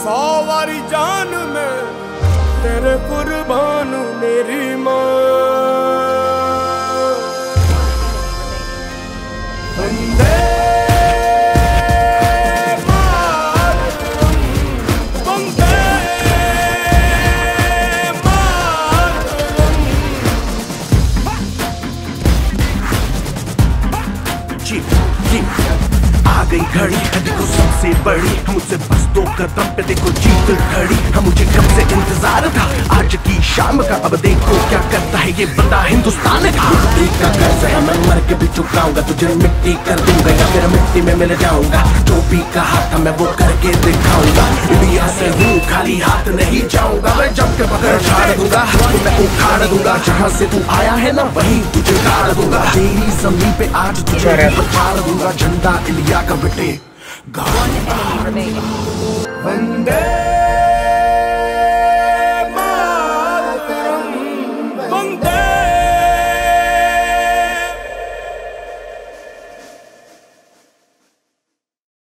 100 वारी जान में तेरे कुर्बान मेरी माँ। वंदे आ गई घड़ी देखो सबसे बड़ी, मुझसे बस 2 कदम पे देखो जीत खड़ी। हम मुझे कब से इंतजार था आज की शाम का, अब देखो क्या करता है ये बंदा हिंदुस्तान का। मिट्टी का कर्ज है मैं मर के भी चुकाऊंगा, तुझे मिट्टी कर दूंगा या फिर मिट्टी में मिल जाऊंगा। जो भी कहा था मैं वो करके दिखाऊंगा। इंडिया से हूँ खाली हाथ नहीं जाऊंगा, मैं जम के पकड़ झाड़ दूंगा, मैं उखाड़ दूंगा। जहाँ से तू आया है ना वहीं तुझे गाड़ दूंगा। तेरी जमीन पे आज तुझे पछाड़ दूंगा। झंडा इंडिया का बेटे वंदे मातरम, वंदे